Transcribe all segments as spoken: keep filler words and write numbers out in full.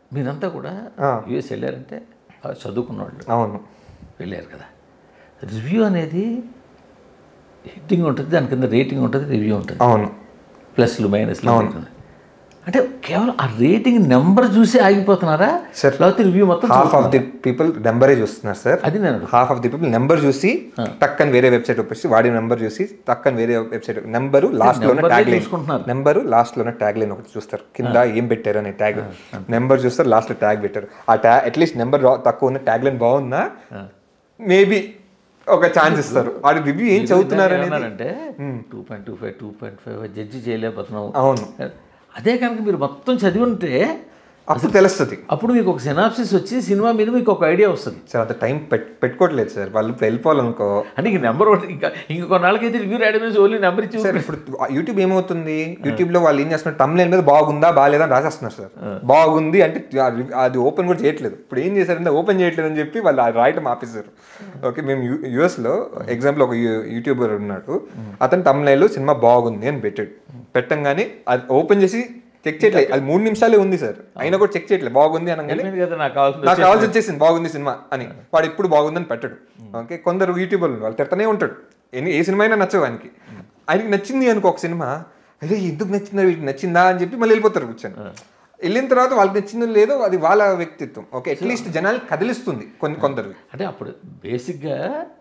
మీరంతా కూడా యూఎస్ వెళ్ళారంటే చదువుకున్న వాళ్ళు. అవును, వెళ్ళారు కదా. రివ్యూ అనేది హిట్టింగ్ ఉంటుంది, దాని కింద రేటింగ్ ఉంటుంది, రివ్యూ ఉంటుంది. అవును, ప్లస్లు మైనస్లు ఉంటుంది. అంటే కేవలం ఆ రేటింగ్ నెంబర్ చూసి ఆగిపోతున్నారా సార్? లేకపోతే రివ్యూ మొత్తం హాఫ్ ఆఫ్ ది పీపుల్ నెంబరే చూస్తున్నారు సార్. అది నేను half of the people number చూసి టక్కని వేరే వెబ్సైట్ వచ్చి వాడి నెంబర్ చూసి టక్కని వేరే వెబ్సైట్ నెంబరు లాస్ట్ లోనే ట్యాగ్ లైన్ నెంబరు లాస్ట్ లోనే ట్యాగ్ లైన్ ఒకటి చూస్తారు, కింద ఏం పెట్టారు అనే ట్యాగ్ నెంబర్ చూస్తారు, లాస్ట్ లో ట్యాగ్ పెట్టారు. ఆ ట్యాగ్ అట్లీస్ట్ నెంబర్ తక్కువ ఉన్న ట్యాగ్ లైన్ బాగున్నా మేబీ ఒక ఛాన్స్ ఇస్తారు. వాడి రివ్యూ ఏం చదువుతున్నారు అంటే two point two five two point five judge చేయలేకపోతున్నాం. అవును, అదే కనుక మీరు మొత్తం చదివి ఉంటే అప్పుడు తెలుస్తుంది. అప్పుడు మీకు ఒక సినాప్సిస్ వచ్చి సినిమా మీద మీకు ఒక ఐడియా వస్తుంది. సార్ అంత టైం పెట్టుకోవట్లేదు సార్ వాళ్ళు, వెళ్ళిపోవాలనుకో అంటే ఇంక నెంబర్ ఇంకా ఇంక కొన్నాళ్ళకైతే రివ్యూ రాయడం మీద ఓన్లీ నెంబర్ ఇచ్చి సార్. ఇప్పుడు యూట్యూబ్ ఏమవుతుంది, యూట్యూబ్లో వాళ్ళు ఏం చేస్తున్నారు, తమ్ముళ్ళ మీద బాగుందా బాగాలేదా అని రాసేస్తున్నారు సార్. బాగుంది అంటే అది ఓపెన్ కూడా చేయట్లేదు. ఇప్పుడు ఏం చేశారంటే ఓపెన్ చేయట్లేదు అని చెప్పి వాళ్ళు రాయటం ఆపేశారు. ఓకే, మేము యూ యూఎస్లో ఎగ్జాంపుల్ ఒక యూట్యూబర్ ఉన్నాడు, అతను తమ్ముళ్ళు సినిమా బాగుంది అని పెట్టాడు. పెట్టంగానే అది ఓపెన్ చేసి చెక్ చేయట్లేదు, అది మూడు నిమిషాలే ఉంది సార్, అయినా కూడా చెక్ చేయట్లేదు. బాగుంది అనగానే నాకు కావాల్సి వచ్చేసింది బాగుంది సినిమా అని. వాడు ఎప్పుడు బాగుందని పెట్టాడు. ఓకే, కొందరు యూట్యూబర్లు వాళ్ళు తిడతానే ఉంటాడు, ఎన్ని ఏ సినిమా అయినా నచ్చవు ఆయనకి. ఆయనకి నచ్చింది అనుకో ఒక సినిమా, అదే ఎందుకు నచ్చిందా వీటికి నచ్చిందా అని చెప్పి మళ్ళీ వెళ్ళిపోతారు కూర్చొని. వెళ్ళిన తర్వాత వాళ్ళకి నచ్చిందో లేదో అది వాళ్ళ వ్యక్తిత్వం. ఓకే, అట్లీస్ట్ జనాలు కదిలిస్తుంది కొన్ని కొందరు. అంటే అప్పుడు బేసిక్గా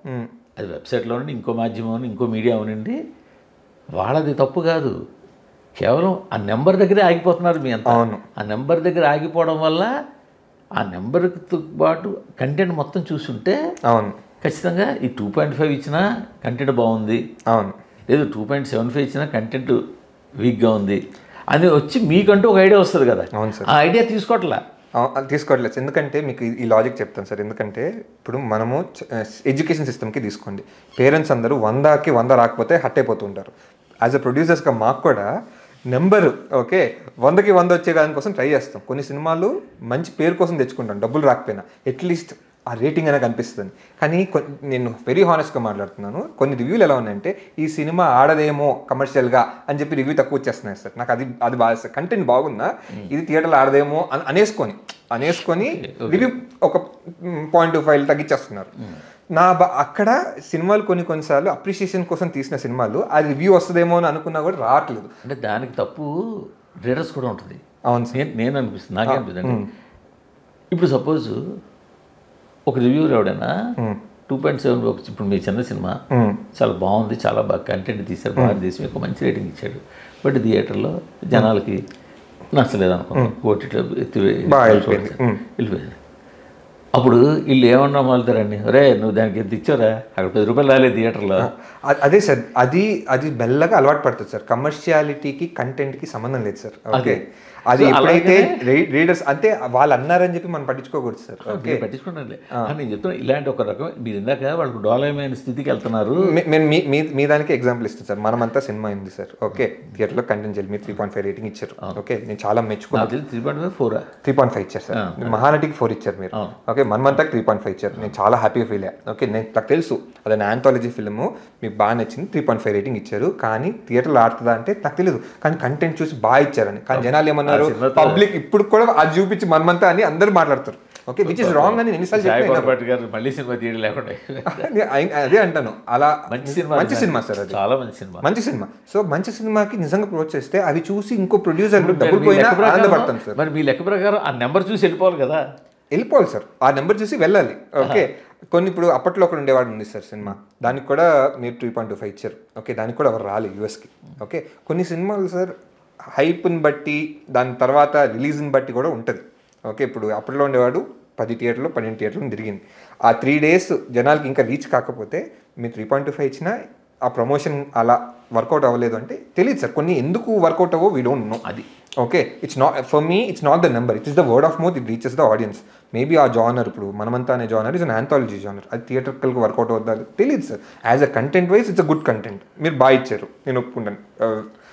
అది వెబ్సైట్లో నుండి ఇంకో మాధ్యమం ఇంకో మీడియా ఉనండి, వాళ్ళది తప్పు కాదు, కేవలం ఆ నెంబర్ దగ్గరే ఆగిపోతున్నారు మీ అంతా. ఆ నెంబర్ దగ్గర ఆగిపోవడం వల్ల ఆ నెంబర్తో పాటు కంటెంట్ మొత్తం చూస్తుంటే అవును ఖచ్చితంగా ఈ టూ పాయింట్ ఫైవ్ ఇచ్చినా కంటెంట్ బాగుంది, అవును, లేదు టూ పాయింట్ సెవెన్ ఫైవ్ ఇచ్చినా కంటెంట్ వీక్గా ఉంది అని వచ్చి మీకంటూ ఒక ఐడియా వస్తుంది కదా. అవును సార్, ఆ ఐడియా తీసుకోవట్లా తీసుకోవట్లేదు. ఎందుకంటే మీకు ఈ లాజిక్ చెప్తాను సార్. ఎందుకంటే ఇప్పుడు మనము ఎడ్యుకేషన్ సిస్టమ్కి తీసుకోండి, పేరెంట్స్ అందరూ వందకి వంద రాకపోతే హట్ అయిపోతుంటారు. యాజ్ అ ప్రొడ్యూసర్స్గా మాకు కూడా నెంబరు ఓకే వందకి వంద వచ్చే దానికోసం ట్రై చేస్తాం. కొన్ని సినిమాలు మంచి పేరు కోసం తెచ్చుకుంటాం, డబ్బులు రాకపోయినా అట్లీస్ట్ ఆ రేటింగ్ అయినా కనిపిస్తుంది. కానీ నేను వెరీ హానెస్ట్గా మాట్లాడుతున్నాను, కొన్ని రివ్యూలు ఎలా ఉన్నాయంటే ఈ సినిమా ఆడదేమో కమర్షియల్గా అని చెప్పి రివ్యూ తక్కువ వచ్చేస్తున్నాయి సార్. నాకు అది అది బాగా కంటెంట్ బాగుందా, ఇది థియేటర్లో ఆడదేమో అని అనేసుకొని అనేసుకొని రివ్యూ ఒక పాయింట్ టూ ఫైవ్ తగ్గించేస్తున్నారు. నా బా అక్కడ సినిమాలు కొన్ని కొన్నిసార్లు అప్రిషియేషన్ కోసం తీసిన సినిమాలు ఆ రివ్యూ వస్తుందేమో అని అనుకున్నా కూడా రావట్లేదు. అంటే దానికి తప్పు రీడర్స్ కూడా ఉంటుంది. అవును నేను నేను అనిపిస్తుంది, నాకే అనిపిస్తుంది. ఇప్పుడు సపోజ్ ఒక రివ్యూర్ ఎవడైనా టూ పాయింట్ సెవెన్ ఇప్పుడు మీ చిన్న సినిమా చాలా బాగుంది, చాలా బాగా కంటెంట్ తీశారు, భారతదేశం మీకు మంచి రేటింగ్ ఇచ్చాడు, బట్ థియేటర్లో జనాలకి నచ్చలేదు అనుకున్నాం, ఓటీటీలో వెళ్ళిపోయింది. అప్పుడు వీళ్ళు ఏమన్నా మొదలుతారండి, రే నువ్వు దానికి ఎంత ఇచ్చారా, అక్కడ పది రూపాయలు రాలేదు థియేటర్లో. అదే సార్, అది అది మెల్లగా అలవాటు పడుతుంది సార్. కమర్షియాలిటీకి కంటెంట్కి సంబంధం లేదు సార్. ఓకే, అది ఎప్పుడైతే రీడర్స్ అంటే వాళ్ళు అన్నారని చెప్పి మనం పట్టించుకోకూడదు సార్. ఓకే, పట్టించుకోండి. నేను చెప్తున్నా ఇలాంటి ఒక రకం మీరు ఇందాక వాళ్ళకు డోలమైన స్థితికి వెళ్తున్నారు. నేను మీ మీ దానికి ఎగ్జాంపుల్ ఇస్తాను సార్. మనమంతా సినిమా అయింది సార్. ఓకే, థియేటర్లో కంటెంట్ చేయాలి, మీరు త్రీ పాయింట్ ఫైవ్ రేటింగ్ ఇచ్చారు. ఓకే, నేను చాలా మెచ్చుకున్నాను. Three point five four three point five ఇచ్చారు సార్. మహానటికి ఫోర్ ఇచ్చారు మీరు. ఓకే, మనమంతా త్రీ పాయింట్ ఫైవ్ ఇచ్చారు. నేను చాలా హ్యాపీగా ఫీల్ అయ్యా. ఓకే, నేను నాకు తెలుసు అదే ఆంథాలజీ ఫిల్మ్ మీకు బాగా నచ్చింది, త్రీ పాయింట్ ఫైవ్ రేటింగ్ ఇచ్చారు. కానీ థియేటర్లో ఆడుతుందా అంటే నాకు తెలియదు, కానీ కంటెంట్ చూసి బాగా ఇచ్చారని. కానీ జనాలు ఏమన్నారు, పబ్లిక్ ఇప్పుడు కూడా అది చూపించి మనమంతా అని అందరూ మాట్లాడతారు. ఓకే, విచ్ ఇస్ రాంగ్ అని ఎన్నిసార్లు చెప్పాను. మళ్ళీ సినిమా తీయడం లేకుండా అదే అంటాను. అలా మంచి సినిమా, మంచి సినిమా సార్, అది చాలా మంచి సినిమా, మంచి సినిమా. సో మంచి సినిమాకి నిజంగా ప్రొవైడ్ చేస్తే అవి చూసి ఇంకో ప్రొడ్యూసర్ డబ్బులు పోయినా ఆనందపడతాను సార్. మరి మీ లెక్క ప్రకారం ఆ నెంబర్ చూసి వెళ్ళిపోవాలి కదా. వెళ్ళిపోవాలి సార్, ఆ నెంబర్ చూసి వెళ్ళాలి. ఓకే, కొన్ని ఇప్పుడు అప్పట్లో ఒకటి ఉండేవాడు ఉంది సార్ సినిమా, దానికి కూడా మీరు త్రీ పాయింట్ టూ ఫైవ్ ఇచ్చారు. ఓకే, దానికి కూడా ఎవరు రాలేదు యూఎస్కి. ఓకే, కొన్ని సినిమాలు సార్ హైప్ని బట్టి దాని తర్వాత రిలీజ్ని బట్టి కూడా ఉంటుంది. ఓకే, ఇప్పుడు అప్పట్లో ఉండేవాడు పది థియేటర్లు పన్నెండు థియేటర్లు తిరిగింది. ఆ త్రీ డేస్ జనాలకి ఇంకా రీచ్ కాకపోతే మీరు త్రీ పాయింట్ టూ ఫైవ్ ఇచ్చినా ఆ ప్రమోషన్ అలా వర్కౌట్ అవ్వలేదు అంటే తెలియదు సార్. కొన్ని ఎందుకు వర్కౌట్ అవ్వో వీ డోంట్ నో. అది okay, it's not for me, it's not the number, it is the word of mouth, it reaches the audience. Maybe ఆ జానర్ ఇప్పుడు మనమంతా అనే genre is an anthology genre, అది థియేటర్కి వర్కౌట్ అవుతుంది తెలియదు sir. As a content wise it's a good content, మీరు బాగా ఇచ్చారు, నేను ఒప్పుకుంటాను.